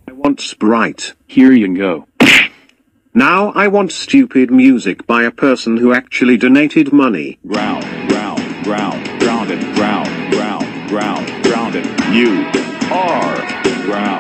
I want Sprite. Here you go. Now I want stupid music by a person who actually donated money. Ground, grounded, grounded. You are ground.